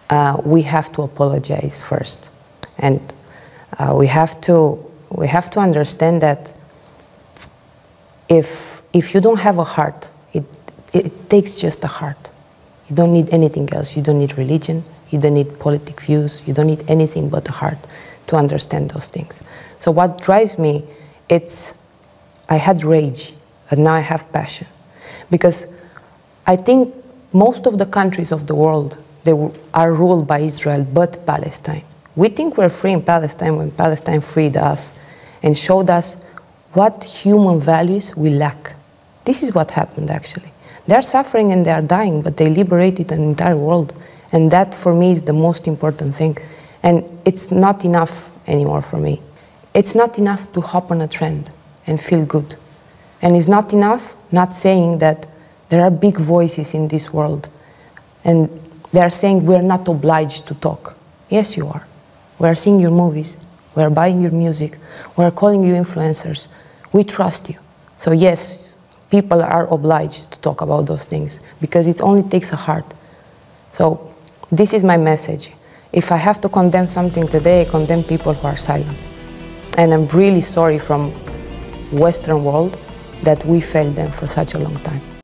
we have to apologize first, and we have to understand that if you don't have a heart, it takes just a heart. You don't need anything else. You don't need religion. You don't need politic views. You don't need anything but a heart to understand those things. So what drives me, I had rage, but now I have passion. Because I think most of the countries of the world, they are ruled by Israel, but Palestine. We think we're free in Palestine when Palestine freed us and showed us what human values we lack. This is what happened, actually. They're suffering and they're dying, but they liberated an entire world. And that, for me, is the most important thing. And it's not enough anymore for me. It's not enough to hop on a trend and feel good. And it's not enough not saying that there are big voices in this world. And they're saying we're not obliged to talk. Yes, you are. We're seeing your movies. We're buying your music. We're calling you influencers. We trust you. So yes, people are obliged to talk about those things because it only takes a heart. So this is my message. If I have to condemn something today, I condemn people who are silent. And I'm really sorry from Western world that we failed them for such a long time.